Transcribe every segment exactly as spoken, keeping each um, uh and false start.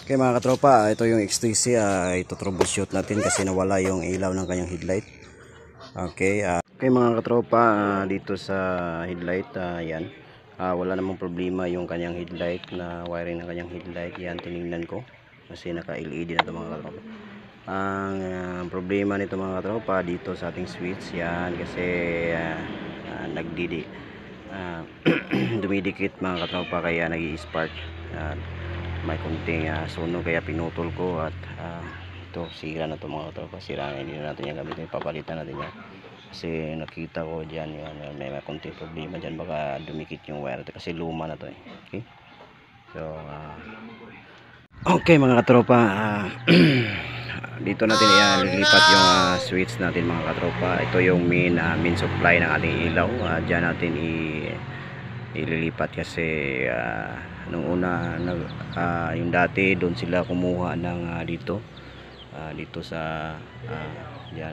Okay mga katropa, ito yung X T C, uh, ito troubleshoot natin kasi nawala yung ilaw ng kanyang headlight. Okay, uh, okay mga katropa, uh, dito sa headlight, uh, yan, uh, wala namang problema yung kanyang headlight, na wiring ng kanyang headlight. Yan, tinignan ko kasi naka L E D na ito mga katropa. Ang uh, problema nito mga katropa dito sa ating switch, yan, kasi uh, uh, nagdidi uh, dumidikit mga katropa, kaya nag-i-spark. uh, may kunting uh, sunog kaya pinutol ko, at uh, ito sira na ito mga katropa. Sira na, hindi na natin yung gamitin, papalitan natin yan kasi nakita ko dyan yan, may, may kunting problema dyan, baka dumikit yung wire kasi luma na to eh. Okay, so uh, okay mga katropa, uh, dito natin ililipat yung uh, switch natin mga katropa. Ito yung main, uh, main supply ng ating ilaw. Uh, dyan natin i ililipat kasi uh, nung una nag, uh, yung dati doon sila kumuha ng uh, dito uh, dito sa uh, dyan,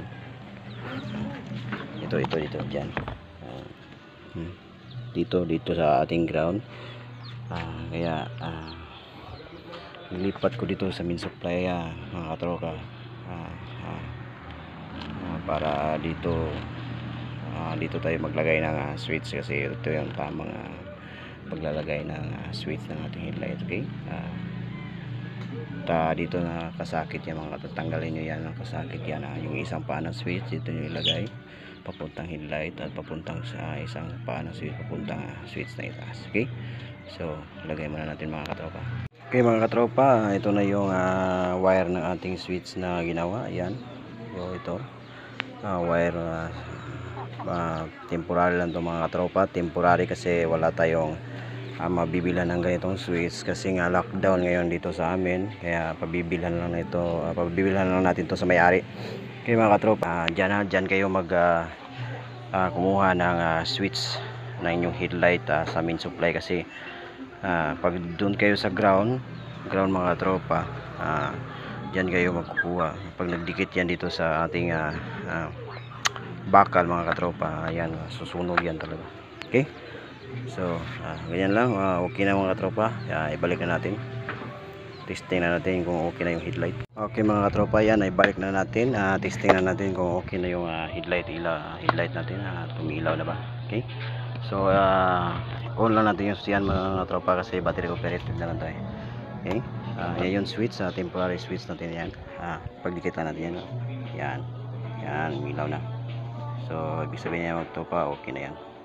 ito ito dito dyan, uh, hmm, dito dito sa ating ground. Uh, kaya uh, nilipat ko dito sa main supply, uh, mga katropa, uh, uh, uh, para dito Uh, dito tayo maglagay ng uh, switch kasi ito yung tamang uh, paglalagay ng uh, switch ng ating headlight. Okay, uh, ta, dito na kasakit yan mga katatanggalin nyo yan, ang kasakit yan, uh, yung isang paa ng switch dito nyo ilagay papuntang headlight, at papuntang sa isang paa ng switch papuntang uh, switch na itaas. Okay, so lagay muna natin mga katropa. Okay mga katropa, ito na yung uh, wire ng ating switch na ginawa. Yan, so ito uh, wire, uh, Uh, temporary lang to mga katropa, temporary kasi wala tayong uh, mabibilan ng ganitong switch kasi nga lockdown ngayon dito sa amin, kaya pabibilhan lang nito, uh, pabibilhan lang natin to sa may-ari. Okay mga katropa, uh, dyan, dyan kayo mag uh, uh, kumuha ng uh, switch na inyong headlight uh, sa main supply kasi uh, pag doon kayo sa ground ground mga katropa, uh, dyan kayo magkukuha pag nagdikit yan dito sa ating uh, uh, bakal mga katropa. Ayan, susunog yan talaga. Okay, so uh, ganyan lang, uh, okay na mga katropa. Uh, ibalik na natin, testing na natin kung okay na yung headlight. Okay mga katropa, yan, ibalik na natin, uh, testing na natin kung okay na yung uh, headlight ila, headlight natin, uh, tumilaw na ba. Okay, so uh, on lang natin yung siyan mga katropa kasi battery operated na lang tayo. Okay, uh, yan yung switch, uh, temporary switch natin yan. Uh, pagdikit lang natin yan. Yan, yan, milaw na. So ibig sabihin niya magtupa, okay na yan.